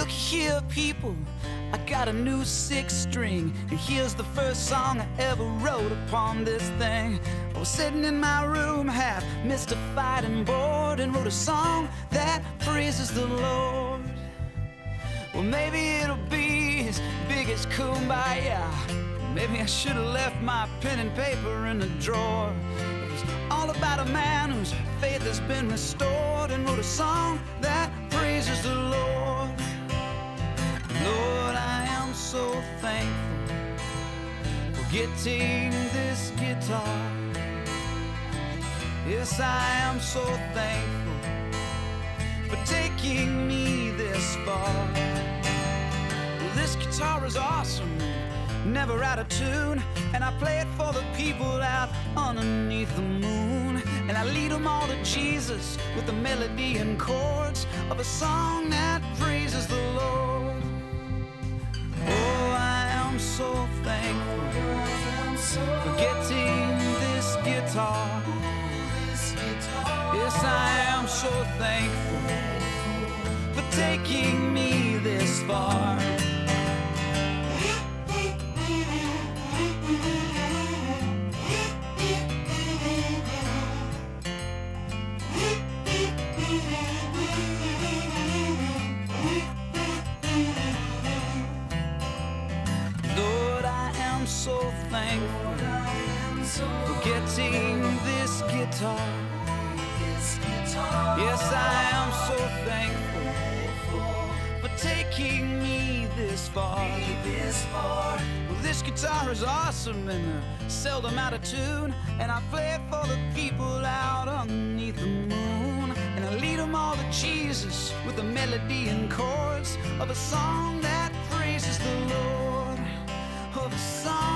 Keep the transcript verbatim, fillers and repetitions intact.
Look here, people, I got a new six string, and here's the first song I ever wrote upon this thing. I was sitting in my room, half mystified and bored, and wrote a song that praises the Lord. Well, maybe it'll be as big as Kumbaya. Maybe I should have left my pen and paper in the drawer. It was all about a man whose faith has been restored, and wrote a song that praises the Lord. Lord, I am so thankful for getting this guitar. Yes, I am so thankful for taking me this far. Well, this guitar is awesome, never out of tune, and I play it for the people out underneath the moon. And I lead them all to Jesus with the melody and chords of a song that praises the Lord. Oh, I am so thankful for getting this guitar. Yes, I am so thankful for taking me this far. Lord, I am so thankful for getting this guitar. Yes, I am so thankful for taking me this far. Well, this guitar is awesome and uh, seldom out of tune, and I play it for the people out underneath the moon. And I lead them all to Jesus with the melody and chords of a song that praises the Lord. Of a song